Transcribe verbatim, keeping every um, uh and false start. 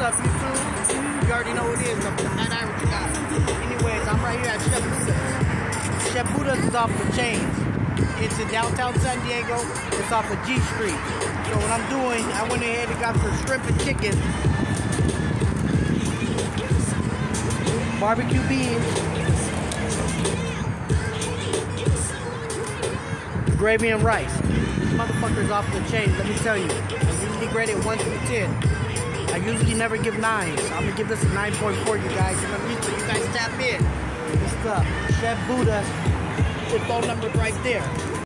up, YouTube? You already know what it is. I'm the Fat Irish guy. Anyways, I'm right here at Chef Budda's. Chef Budda's is off the chains. It's in downtown San Diego. It's off of G Street. So what I'm doing, I went ahead and got some shrimp and chicken, barbecue beans, gravy and rice. These motherfuckers off the chain, let me tell you. I usually grade it one through ten. I usually never give nines. So I'm gonna give this a nine point four, you guys. You know what I mean? So you guys tap in. What's up? Chef Budda. The phone number right there.